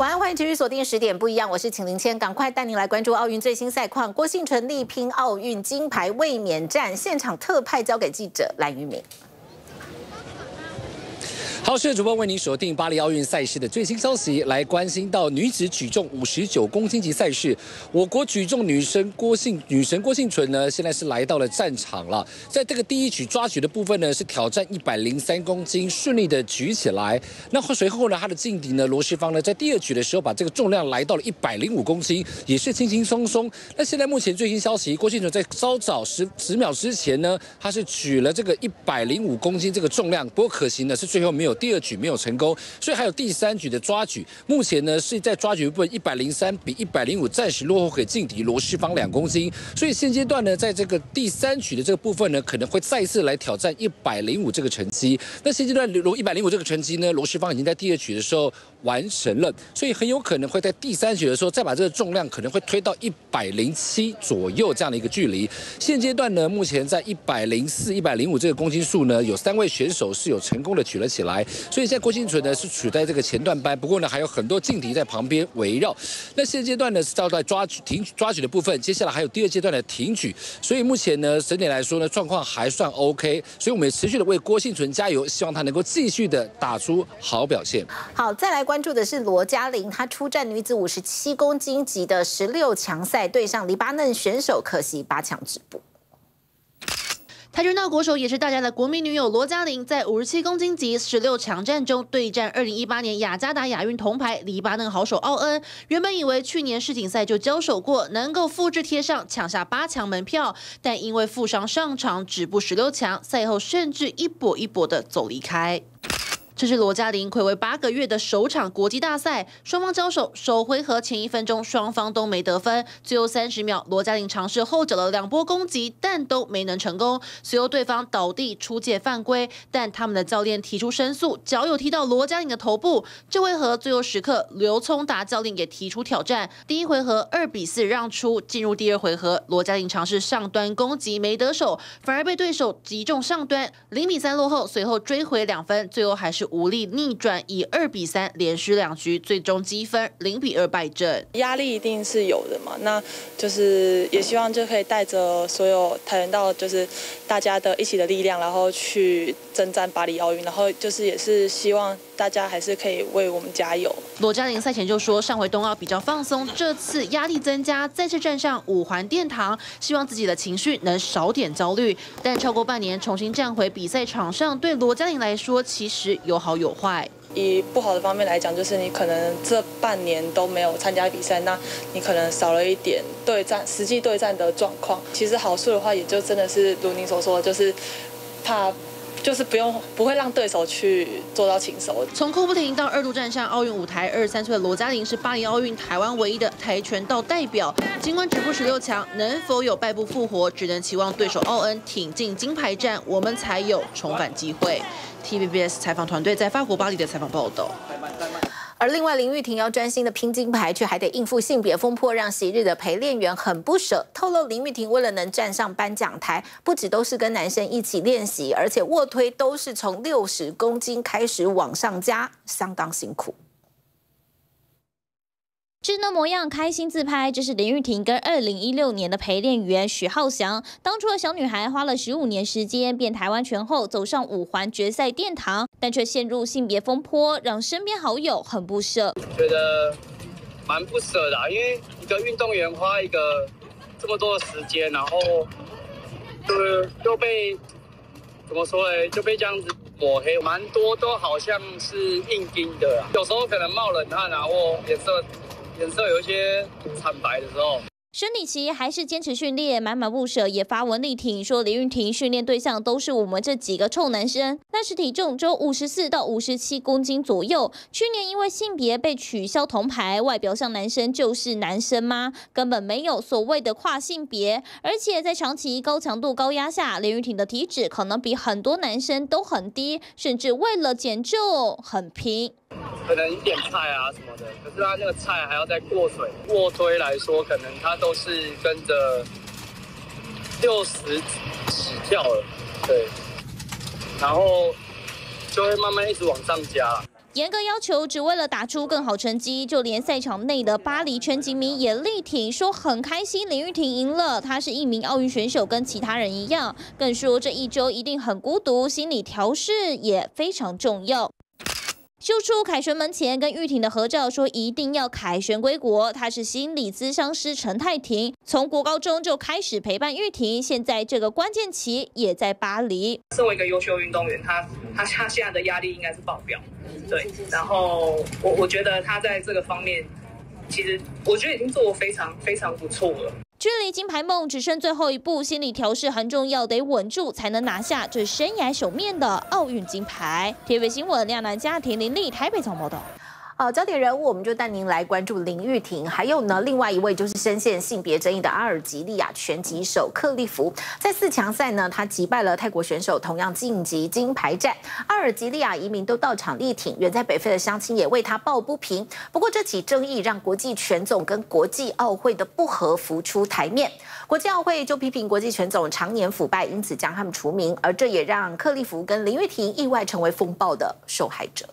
晚安，欢迎继续锁定10点不一样，我是秦林谦，赶快带您来关注奥运最新赛况。郭婞淳力拼奥运金牌卫冕战，现场特派交给记者蓝宇敏。 好，是主播为您锁定巴黎奥运赛事的最新消息，来关心到女子举重59公斤级赛事，我国举重女神郭婞淳呢，现在是来到了战场了。在这个第一举抓举的部分呢，是挑战103公斤，顺利的举起来。那随后呢，她的劲敌呢罗世芳呢，在第二举的时候把这个重量来到了105公斤，也是轻轻松松。那现在目前最新消息，郭婞淳在稍早10秒之前呢，她是举了这个105公斤这个重量，不过可惜呢是最后没有。第二举没有成功，所以还有第三举的抓举。目前呢是在抓举部分103比105暂时落后给劲敌罗世芳2公斤，所以现阶段呢，在这个第三举的这个部分呢，可能会再次来挑战105这个成绩。那现阶段105这个成绩呢，罗世芳已经在第二举的时候完成了，所以很有可能会在第三举的时候再把这个重量可能会推到107左右这样的一个距离。现阶段呢，目前在104、105这个公斤数呢，有3位选手是有成功的举了起来。所以现在郭婞淳呢是处在这个前段班，不过呢还有很多劲敌在旁边围绕。那现阶段呢是到在抓举的部分，接下来还有第二阶段的挺举。所以目前呢整体来说呢状况还算 OK， 所以我们也持续的为郭婞淳加油，希望他能够继续的打出好表现。 好，再来关注的是罗嘉玲，她出战女子57公斤级的16强赛，对上黎巴嫩选手，可惜8强止步。 跆拳道国手也是大家的国民女友罗嘉玲，在57公斤级16强战中对战2018年雅加达亚运铜牌黎巴嫩好手奥恩。原本以为去年世锦赛就交手过，能够复制贴上抢下8强门票，但因为负伤上场止步16强，赛后甚至一跛一跛的走离开。这是罗嘉玲睽违8个月的首场国际大赛，双方交手首回合前1分钟双方都没得分，最后30秒罗嘉玲尝试后者了2波攻击，但都没能成功。随后对方倒地出界犯规，但他们的教练提出申诉，脚有踢到罗嘉玲的头部。这回合最后时刻，刘聪达教练也提出挑战。第一回合2比4让出，进入第二回合，罗嘉玲尝试上端攻击没得手，反而被对手击中上端，0比3落后，随后追回2分，最后还是无力逆转，以2比3连续2局，最终积分0比2败阵。 压力一定是有的嘛，那就是也希望就可以带着所有跆拳道，就是大家的一起的力量，然后去征战巴黎奥运，然后就是也是希望大家还是可以为我们加油。 罗嘉玲赛前就说，上回冬奥比较放松，这次压力增加，再次站上5环殿堂，希望自己的情绪能少点焦虑。但超过半年重新站回比赛场上，对罗嘉玲来说其实有好有坏。 以不好的方面来讲，就是你可能这半年都没有参加比赛，那你可能少了一点实际对战的状况。其实好处的话，也就真的是如您所说的，就是怕。就是不会让对手去做到擒手。 从哭不停到2度站上奥运舞台，23岁的罗嘉玲是巴黎奥运台湾唯一的跆拳道代表。尽管止步16强，能否有败部复活，只能期望对手奥恩挺进金牌战，我们才有重返机会。TVBS 采访团队在法国巴黎的采访报道。 而另外，林玉婷要专心的拼金牌，却还得应付性别风波，让昔日的陪练员很不舍。透露林玉婷为了能站上颁奖台，不只都是跟男生一起练习，而且卧推都是从60公斤开始往上加，相当辛苦。 稚嫩模样，开心自拍，这是林玉婷跟2016年的陪练员许浩翔。当初的小女孩花了15年时间变台湾拳后，走上5环决赛殿堂，但却陷入性别风波，让身边好友很不舍。 觉得蛮不舍的，因为一个运动员花一个这么多的时间，然后就被怎么说嘞，就被这样子抹黑，蛮多都好像是硬盯的啦，有时候可能冒冷汗啊，或颜色有一些惨白的时候。 生理期还是坚持训练，满满不舍，也发文力挺，说林玉婷训练对象都是我们这几个臭男生，那时体重只有54到57公斤左右。去年因为性别被取消铜牌，外表像男生就是男生吗？根本没有所谓的跨性别。而且在长期高强度高压下，林玉婷的体脂可能比很多男生都很低，甚至为了减重很拼。 可能一点菜啊什么的，可是他那个菜还要再过水。卧推来说，可能他都是跟着60起跳了，对，然后就会慢慢一直往上加。 严格要求，只为了打出更好成绩，就连赛场内的巴黎全景迷也力挺，说很开心林玉婷赢了。她是一名奥运选手，跟其他人一样，更说这一周一定很孤独，心理调试也非常重要。秀出凯旋门前跟玉婷的合照，说一定要凯旋归国。他是心理咨商师陈泰廷，从国高中就开始陪伴玉婷，现在这个关键期也在巴黎。 身为一个优秀运动员，他现在的压力应该是爆表，对。然后我觉得他在这个方面，其实我觉得已经做得非常非常不错了。 距离金牌梦只剩最后一步，心理调试很重要，得稳住才能拿下这生涯首面的奥运金牌。TVB 新闻亮南家庭林立台北总报道。 焦点人物，我们就带您来关注林玉婷，还有呢，另外一位就是深陷性别争议的阿尔及利亚拳击手克利夫，在4强赛呢，他击败了泰国选手，同样晋级金牌战。阿尔及利亚移民都到场力挺，远在北非的乡亲也为他抱不平。不过这起争议让国际拳总跟国际奥会的不合浮出台面，国际奥会就批评国际拳总常年腐败，因此将他们除名，而这也让克利夫跟林玉婷意外成为风暴的受害者。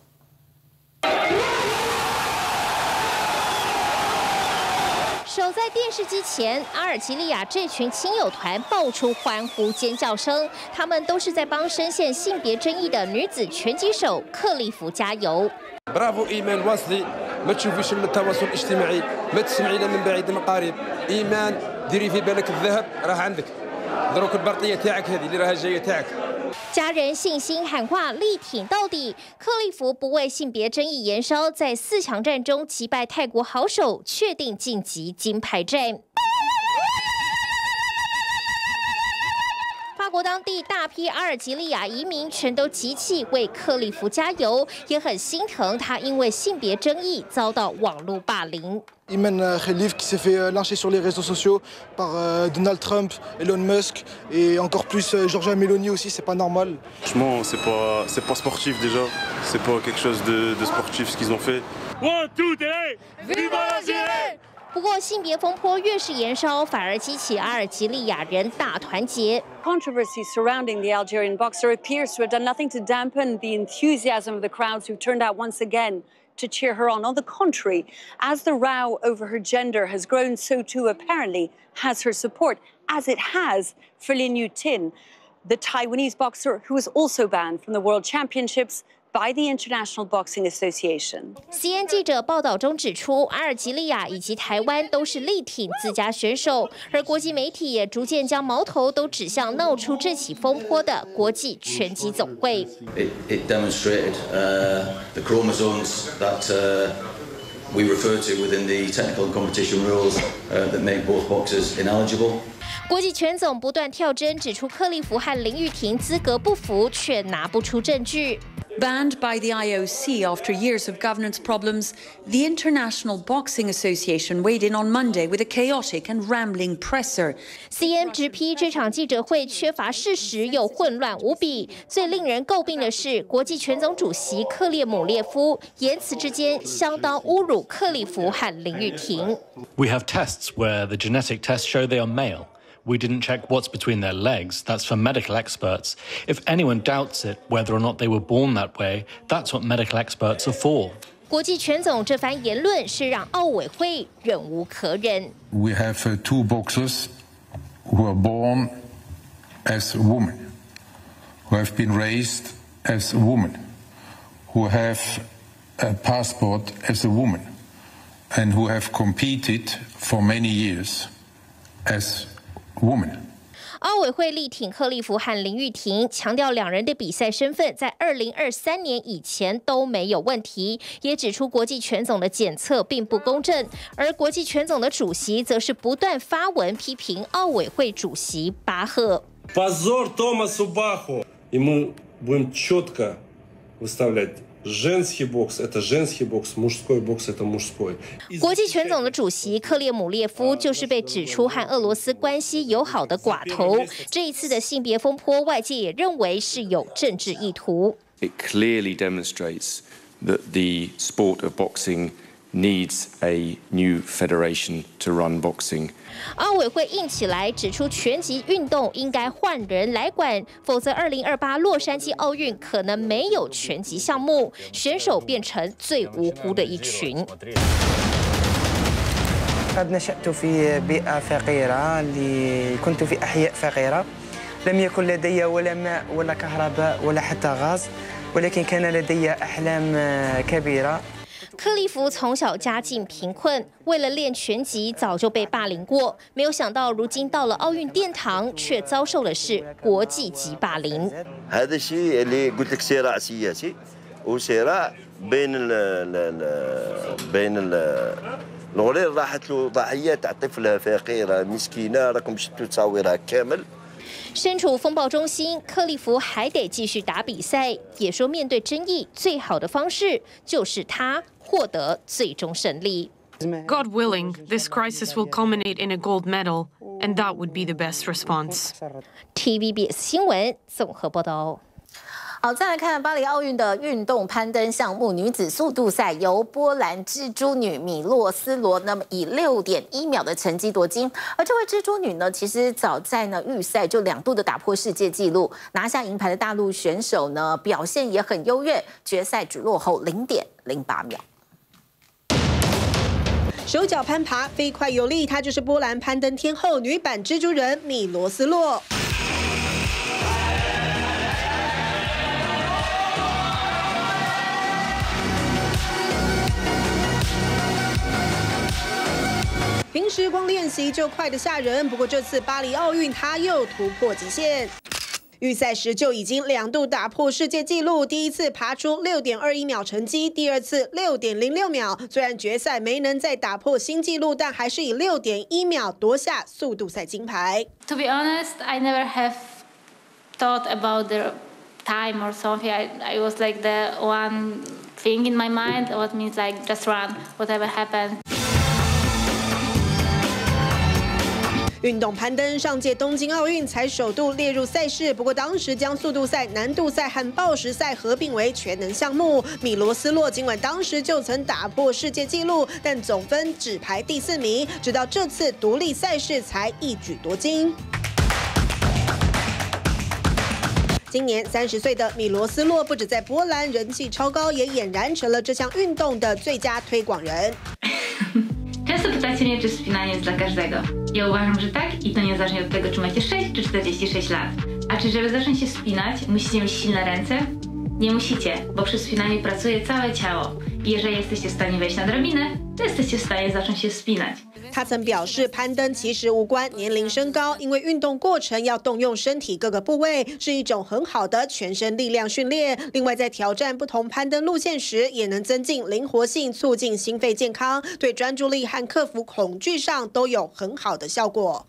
守在电视机前，阿尔及利亚这群亲友团爆出欢呼尖叫声，他们都是在帮深陷性别争议的女子拳击手克利夫加油。 برافو إيمان واصلي ما تشوفيش التواصل الاجتماعي ما تسمعي لا من بعيد من قريب إيمان ديري في بالك الذهب راه عندك دروك البرطية تاعك هذه اللي راها جاية تاعك。 家人信心喊话，力挺到底。克利夫不为性别争议延烧，在4强战中击败泰国好手，确定晋级金牌战。法国当地大批阿尔及利亚移民全都集气为克利夫加油，也很心疼他因为性别争议遭到网络霸凌。 Iman Khalif qui s'est fait lyncher sur les réseaux sociaux par Donald Trump, Elon Musk et encore plus Giorgia Meloni aussi, c'est pas normal. Franchement, c'est pas sportif déjà, c'est pas quelque chose de sportif ce qu'ils ont fait. One, two, three, viva l'Algérie! 不过，性别风波越是延烧，反而激起阿尔及利亚人大团结。 Controversy surrounding the Algerian boxer appears to have done nothing to dampen the enthusiasm of the crowds who turned out once again to cheer her on. On the contrary, as the row over her gender has grown, so too apparently has her support, as it has for Lin Yutin, the Taiwanese boxer who was also banned from the World Championships by the International Boxing Association. CNN 记者报道中指出，阿尔及利亚以及台湾都是力挺自家选手，而国际媒体也逐渐将矛头都指向闹出这起风波的国际拳击总会。 It demonstrated the chromosomes that we refer to within the technical and competition rules that make both boxers ineligible. 国际拳总不断跳针，指出克利夫和林玉婷资格不符，却拿不出证据。 Banned by the IOC after years of governance problems, the International Boxing Association weighed in on Monday with a chaotic and rambling presser. CNN 直批这场记者会缺乏事实又混乱无比。最令人诟病的是，国际拳总主席克列姆列夫言辞之间相当侮辱克利夫和林玉婷。 We have tests where the genetic tests show they are male. We didn't check what's between their legs. That's for medical experts. If anyone doubts it, whether or not they were born that way, that's what medical experts are for. 国际拳总这番言论是让奥委会忍无可忍。 We have two boxers who are born as women, who have been raised as women, who have a passport as a woman, and who have competed for many years as women. 奥委会力挺克利夫和林玉婷，强调两人的比赛身份在2023年以前都没有问题，也指出国际拳总的检测并不公正。而国际拳总的主席则是不断发文批评奥委会主席巴赫。 Позор Томасу Баху. Ему будем четко выставлять. Женский бокс – это женский бокс, мужской бокс – это мужской. 国际拳总的主席克列姆列夫就是被指出和俄罗斯关系友好的寡头。这一次的性别风波，外界也认为是有政治意图。 It clearly demonstrates that the sport of boxing needs a new federation to run boxing. 奥委会硬起来，指出拳击运动应该换人来管，否则2028洛杉矶奥运可能没有拳击项目，选手变成最无辜的一群。 قد نشأت في بيئة فقيرة اللي كنت في أحياء فقيرة لم يكن لدي ولا ماء ولا كهرباء ولا حتى غاز ولكن كان لدي أحلام كبيرة 克利夫从小家境贫困，为了练拳击早就被霸凌过，没有想到如今到了奥运殿堂，却遭受的是国际级霸凌。 هذا الشيء اللي قلت لك صراع سياسي وصراع بين الغرير راحت له ضحيه تاع طفله فقيره مسكينه راكم شفتوا تصاويرها كامل 身处风暴中心，克利夫还得继续打比赛，也说面对争议，最好的方式就是他获得最终胜利。 God willing, this crisis will culminate in a gold medal, and that would be the best response. TVBS 新闻综合报道。 好，再来看巴黎奥运的运动攀登项目女子速度赛，由波兰蜘蛛女米洛斯罗那么以6.1秒的成绩夺金。而这位蜘蛛女呢，其实早在预赛就2度的打破世界纪录，拿下银牌的大陆选手呢，表现也很优越，决赛只落后0.08秒。 手脚攀爬，飞快有力，她就是波兰攀登天后女版蜘蛛人米罗斯洛。 平时光练习就快得吓人，不过这次巴黎奥运她又突破极限。预赛时就已经2度打破世界纪录，第一次爬出6.21秒成绩，第二次6.06秒。虽然决赛没能再打破新纪录，但还是以6.1秒夺下速度赛金牌。 To be honest, I never have thought about the time or something. I was like the one thing in my mind. What means like just run, whatever happens. 运动攀登上届东京奥运才首度列入赛事，不过当时将速度赛、难度赛和报时赛合并为全能项目。米罗斯洛尽管当时就曾打破世界纪录，但总分只排第4名，直到这次独立赛事才一举夺金。 今年30岁的米罗斯洛不止在波兰人气超高，也俨然成了这项运动的最佳推广人。 Często pytacie mnie, czy spinanie jest dla każdego. Ja uważam, że tak i to niezależnie od tego, czy macie 6 czy 46 lat. A czy żeby zacząć się spinać, musicie mieć silne ręce? Nie musicie, bo przy spinaniu pracuje całe ciało. I jeżeli jesteście w stanie wejść na drabinę, to jesteście w stanie zacząć się spinać. 他曾表示，攀登其实无关年龄身高，因为运动过程要动用身体各个部位，是一种很好的全身力量训练。另外，在挑战不同攀登路线时，也能增进灵活性，促进心肺健康，对专注力和克服恐惧上都有很好的效果。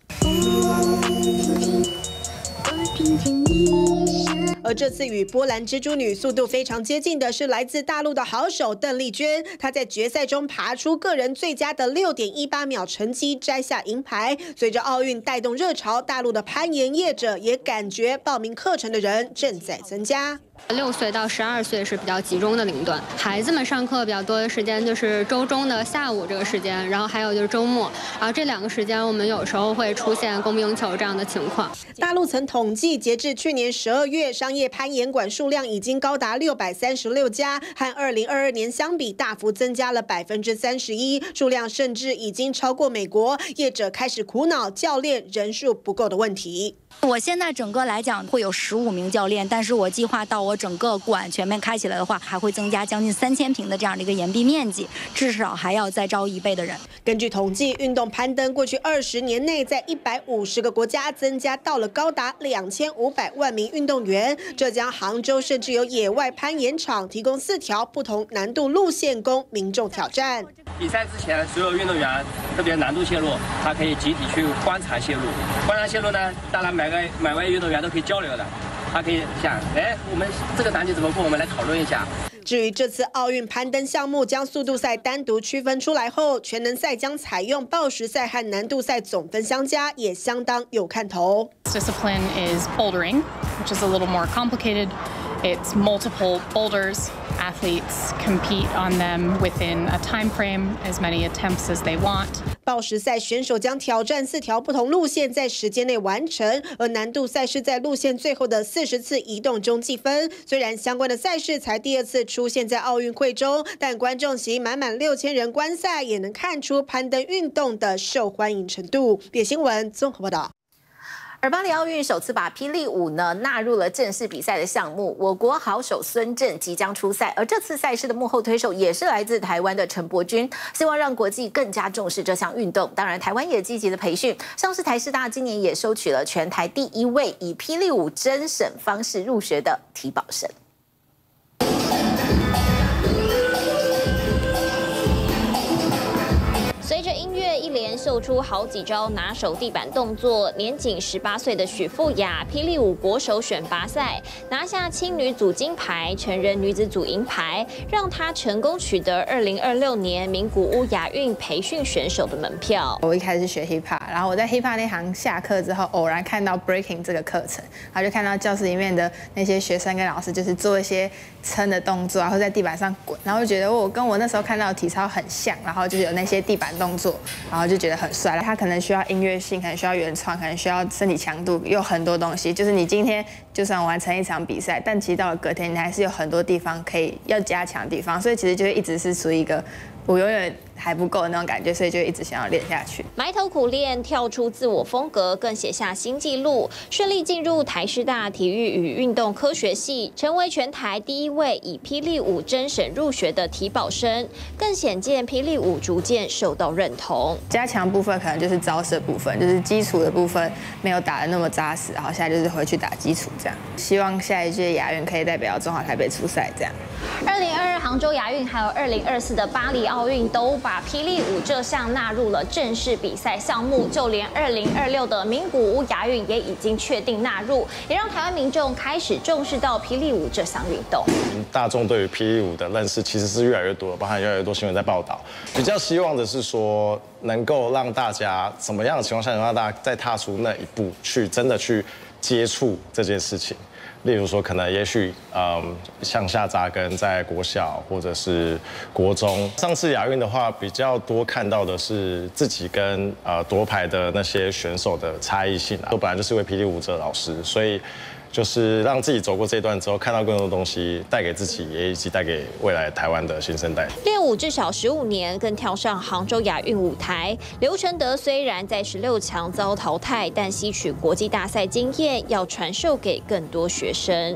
而这次与波兰蜘蛛女速度非常接近的是来自大陆的好手邓丽娟，她在决赛中爬出个人最佳的6.18秒成绩，摘下银牌。随着奥运带动热潮，大陆的攀岩业者也感觉报名课程的人正在增加。 6岁到12岁是比较集中的龄段，孩子们上课比较多的时间就是周中的下午这个时间，然后还有就是周末，然后这2个时间我们有时候会出现供不应求这样的情况。 大陆曾统计，截至去年12月，商业攀岩馆数量已经高达636家，和2022年相比大幅增加了31%，数量甚至已经超过美国。业者开始苦恼教练人数不够的问题。 我现在整个来讲会有15名教练，但是我计划到我整个馆全面开起来的话，还会增加将近3000平的这样的一个岩壁面积，至少还要再招1倍的人。 根据统计，运动攀登过去20年内，在150个国家增加到了高达2500万名运动员。浙江杭州甚至有野外攀岩场，提供4条不同难度路线供民众挑战。 比赛之前，所有运动员，特别难度线路，他可以集体去观察线路。观察线路呢，当然每位运动员都可以交流的，他可以想，哎，我们这个难题怎么过，我们来讨论一下。 至于这次奥运攀登项目将速度赛单独区分出来后，全能赛将采用报时赛和难度赛总分相加，也相当有看头。 Discipline is bouldering, which is a little more complicated. It's multiple boulders. Athletes compete on them within a time frame, as many attempts as they want. 报时赛选手将挑战4条不同路线，在时间内完成，而难度赛是在路线最后的40次移动中计分。虽然相关的赛事才第2次出现在奥运会中，但观众席满满6000人观赛，也能看出攀登运动的受欢迎程度。别新闻综合报道。 而巴黎奥运首次把霹雳舞呢纳入了正式比赛的项目，我国好手孙正即将出赛，而这次赛事的幕后推手也是来自台湾的陈柏君，希望让国际更加重视这项运动。当然，台湾也积极的培训，像是台师大今年也收取了全台第1位以霹雳舞甄审方式入学的体保生。 随着音乐一连秀出好几招拿手地板动作，年仅18岁的许富雅霹雳舞国手选拔赛拿下轻女组金牌、成人女子组银牌，让她成功取得2026年名古屋亚运培训选手的门票。 我一开始学 hip hop， 然后我在 hip hop 那行下课之后，偶然看到 breaking 这个课程，然后就看到教室里面的那些学生跟老师就是做一些撑的动作，然后在地板上滚，然后就觉得我跟我那时候看到的体操很像，然后就是有那些地板动作，然后就觉得很帅。他可能需要音乐性，可能需要原创，可能需要身体强度，有很多东西。就是你今天就算完成一场比赛，但其实到了隔天，你还是有很多地方可以要加强的地方，所以其实就一直是处于一个我永远还不够的那种感觉，所以就一直想要练下去。 埋头苦练，跳出自我风格，更写下新纪录，顺利进入台师大体育与运动科学系，成为全台第1位以霹雳舞甄审入学的体保生，更显见霹雳舞逐渐受到认同。 加强部分可能就是招式部分，就是基础的部分没有打得那么扎实，然后现在就是回去打基础这样。希望下一届亚运可以代表中华台北出赛这样。 2022杭州亚运还有2024的巴黎奥运都把霹雳舞这项纳入了正式比赛项目，就连2026的名古屋亚运也已经确定纳入，也让台湾民众开始重视到霹雳舞这项运动。 大众对于霹雳舞的认识其实是越来越多了，包含越来越多新闻在报道。比较希望的是说，能够让大家怎么样的情况下，能让大家再踏出那一步，去真的去接触这件事情。例如说，可能也许向下扎根在国小或者是国中。上次亚运的话，比较多看到的是自己跟夺牌的那些选手的差异性啊。我本来就是一位霹雳舞者老师，所以就是让自己走过这一段之后，看到更多东西，带给自己，也以及带给未来台湾的新生代。 练舞至少15年，更跳上杭州亚运舞台。刘承德虽然在16强遭淘汰，但吸取国际大赛经验，要传授给更多学生。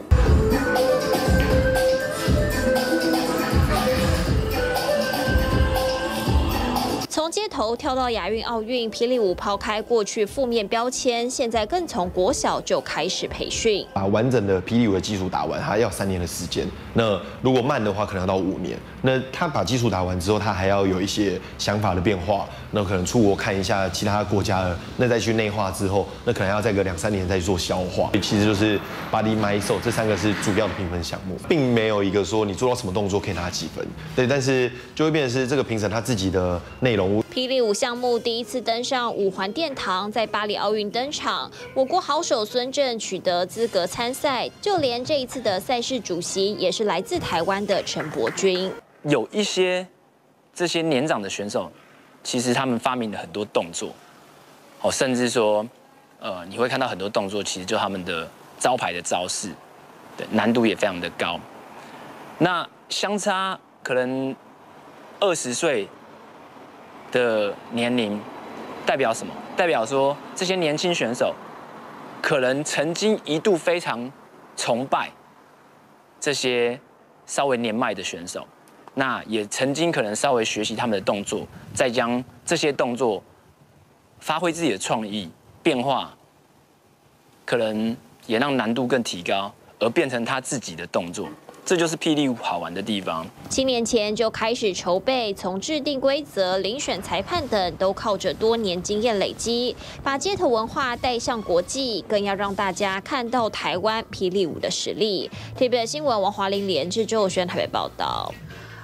从街头跳到亚运、奥运，霹雳舞抛开过去负面标签，现在更从国小就开始培训。 把完整的霹雳舞的基础打完，它要3年的时间。那如果慢的话，可能要到5年。那他把基础打完之后，他还要有一些想法的变化。那可能出国看一下其他国家的，那再去内化之后，那可能要再个2-3年再做消化。其实就是 body mind soul 这3个是主要的评分项目，并没有一个说你做到什么动作可以拿几分。对，但是就会变成是这个评审他自己的内容。 霹雳舞项目第1次登上5环殿堂，在巴黎奥运登场。我国好手孙正取得资格参赛，就连这一次的赛事主席也是来自台湾的陈柏君。 有一些这些年长的选手，其实他们发明了很多动作，甚至说，你会看到很多动作，其实就他们的招牌的招式，对，难度也非常的高。那相差可能20岁的年龄，代表什么？代表说这些年轻选手，可能曾经一度非常崇拜这些稍微年迈的选手。那也曾经可能稍微学习他们的动作，再将这些动作发挥自己的创意变化，可能也让难度更提高，而变成他自己的动作。这就是霹雳舞好玩的地方。 7年前就开始筹备，从制定规则、遴选裁判等，都靠着多年经验累积，把街头文化带向国际，更要让大家看到台湾霹雳舞的实力。TVB 新闻王华玲、连志周轩台北报道。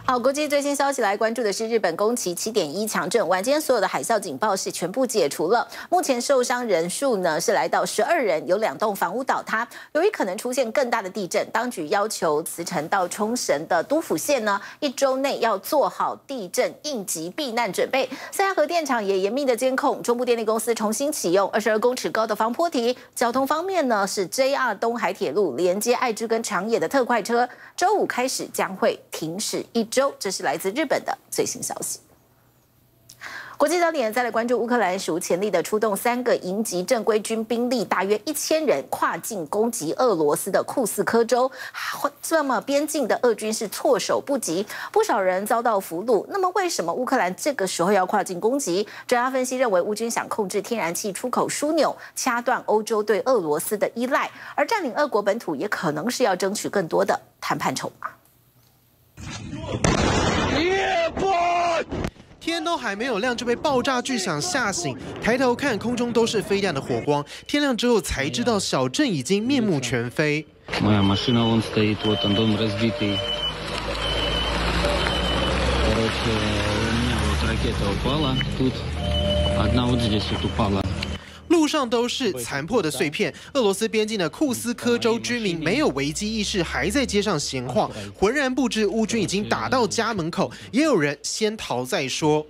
好，国际最新消息来关注的是日本宫崎7.1强震，晚间所有的海啸警报是全部解除了。目前受伤人数呢是来到12人，有2栋房屋倒塌。由于可能出现更大的地震，当局要求茨城到冲绳的都府县呢1周内要做好地震应急避难准备。三亚核电厂也严密的监控，中部电力公司重新启用22公尺高的防波堤。交通方面呢，是 JR 东海铁路连接爱知跟长野的特快车，周5开始将会停驶1周。这是来自日本的最新消息。国际焦点再来关注乌克兰史无前例的出动3个营级正规军兵力，大约1000人跨境攻击俄罗斯的库斯科州。这么边境的俄军是措手不及，不少人遭到俘虏。那么为什么乌克兰这个时候要跨境攻击？专家分析认为，乌军想控制天然气出口枢纽，掐断欧洲对俄罗斯的依赖，而占领俄国本土也可能是要争取更多的谈判筹码。 天都还没有亮就被爆炸巨响吓醒，抬头看空中都是飞亮的火光。天亮之后才知道小镇已经面目全非。 Моя машина вон стоит, вот он дом разбитый. Короче, у меня вот ракета упала тут, одна вот здесь вот упала. 路上都是残破的碎片。俄罗斯边境的库斯科州居民没有危机意识，还在街上闲晃，浑然不知乌军已经打到家门口。也有人先逃再说。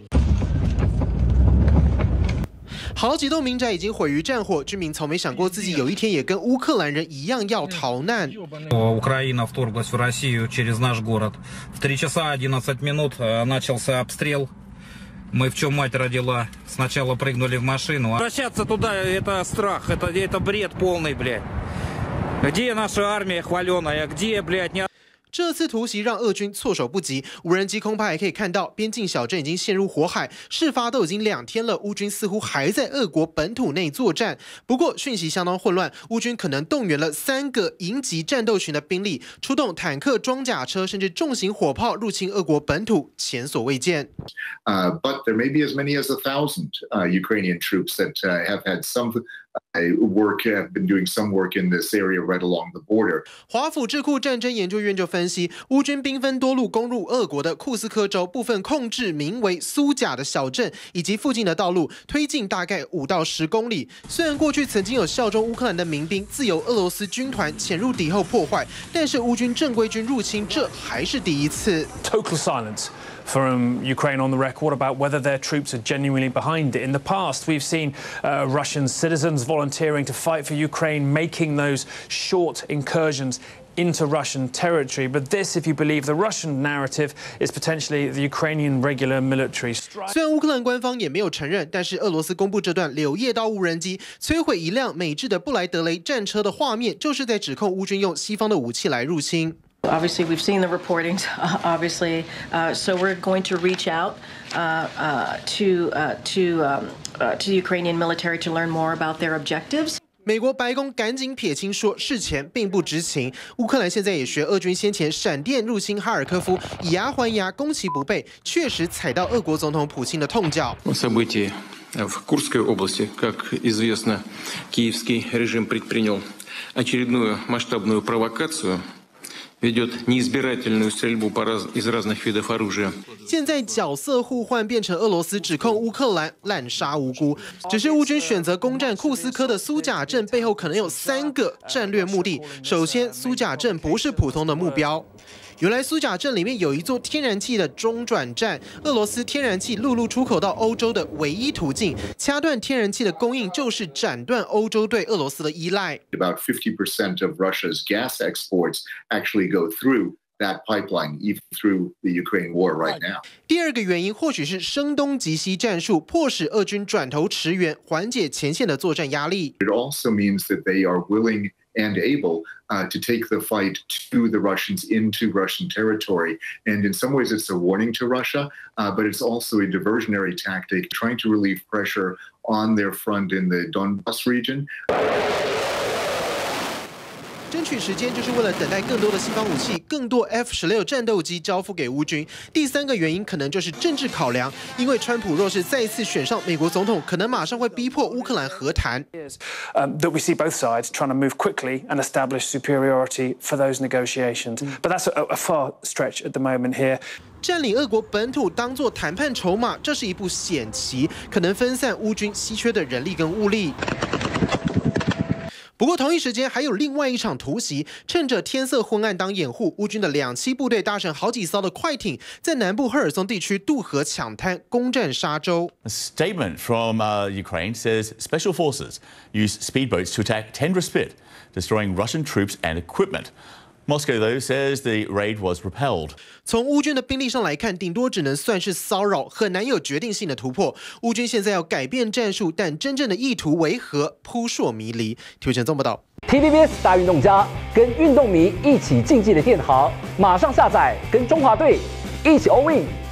好几栋民宅已经毁于战火，居民从没想过自己有一天也跟乌克兰人一样要逃难。 Украина вторглась в Россию через наш город. В 3 часа 11 минут начался обстрел. Мы в чем мать родила. Сначала прыгнули в машину. Возвращаться туда это страх, это бред полный, блядь. Где наша армия хваленая? Где, блядь, не... 这次突袭让俄军措手不及，无人机空拍还可以看到边境小镇已经陷入火海。事发都已经2天了，乌军似乎还在俄国本土内作战。不过讯息相当混乱，乌军可能动员了3个营级战斗群的兵力，出动坦克、装甲车，甚至重型火炮入侵俄国本土，前所未见。 But there may be as many as 1,000 Ukrainian troops that have had some have been doing some work in this area right along the border. 华府智库战争研究院就分析，乌军兵分多路攻入俄国的库斯科州，部分控制名为苏贾的小镇以及附近的道路，推进大概5到10公里。虽然过去曾经有效忠乌克兰的民兵自由俄罗斯军团潜入敌后破坏，但是乌军正规军入侵，这还是第一次。 Total silence from Ukraine on the record about whether their troops are genuinely behind it. In the past, we've seen Russian citizens volunteering to fight for Ukraine, making those short incursions into Russian territory. But this, if you believe the Russian narrative, is potentially the Ukrainian regular military strike. 虽然乌克兰官方也没有承认，但是俄罗斯公布这段柳叶刀无人机摧毁一辆美制的布莱德雷战车的画面，就是在指控乌军用西方的武器来入侵。 Obviously, we've seen the reportings. Obviously, so we're going to reach out to the Ukrainian military to learn more about their objectives. 美国白宫赶紧撇清说事前并不知情。乌克兰现在也学俄军先前闪电入侵哈尔科夫，以牙还牙，攻其不备，确实踩到俄国总统普京的痛脚。 События в Курской области, как известно, киевский режим предпринял очередную масштабную провокацию. Ведет неизбирательную стрельбу из разных видов оружия. 现在角色互换变成俄罗斯指控乌克兰滥杀无辜，只是乌军选择攻占库斯科的苏贾镇背后可能有3个战略目的。首先，苏贾镇不是普通的目标。原来苏贾镇里面有一座天然气的中转站，俄罗斯天然气陆路出口到欧洲的唯一途径，掐断天然气的供应就是斩断欧洲对俄罗斯的依赖。 About 50% of Russia's gas exports actually go through that pipeline, even through the Ukraine war right now. 第二个原因或许是声东击西战术，迫使俄军转头驰援，缓解前线的作战压力。 It also means that they are willing and able to take the fight to the Russians into Russian territory. And in some ways, it's a warning to Russia, but it's also a diversionary tactic, trying to relieve pressure on their front in the Donbas region. 争取时间就是为了等待更多的西方武器，更多 F-16战斗机交付给乌军。第3个原因可能就是政治考量，因为川普若是再一次选上美国总统，可能马上会逼迫乌克兰和谈。 That we see both sides trying to move quickly and establish superiority for those negotiations, but that's a far stretch at the moment here. 占领俄国本土当作谈判筹码，这是一步险棋，可能分散乌军稀缺的人力跟物力。不过同一时间还有另外一场突袭，趁着天色昏暗当掩护，乌军的2栖部队搭乘好几艘的快艇，在南部赫尔松地区渡河抢滩，攻占沙洲。 A statement from Ukraine says special forces used speedboats to attack Tendra-Spit, destroying Russian troops and equipment. Moscow, though, says the raid was repelled. 从乌军的兵力上来看，顶多只能算是骚扰，很难有决定性的突破。乌军现在要改变战术，但真正的意图为何，扑朔迷离。体育综报道 TVBS 大运动家跟运动迷一起竞技的电行，马上下载，跟中华队一起 all in。